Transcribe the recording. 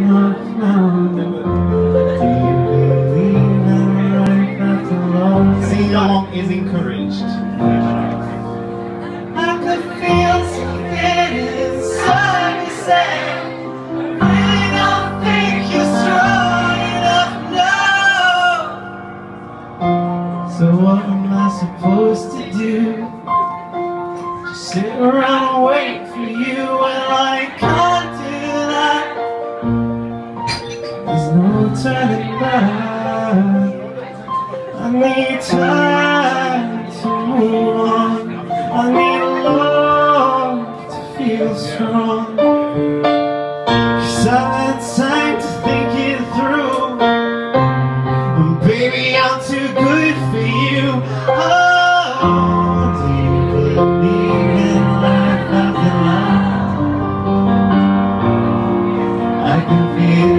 enough now? Do you believe in life after love? Sing along is encouraged. I could feel something inside me saying, I really don't think you're strong enough now. So what am I supposed to do? Just sit around and wait for you, and I can't do that. There's no turning back. I need time to move on. I need love to feel strong. 'Cause I've had time to think it through, and baby, I'm too good for you. Oh, do you believe in life after life? I can feel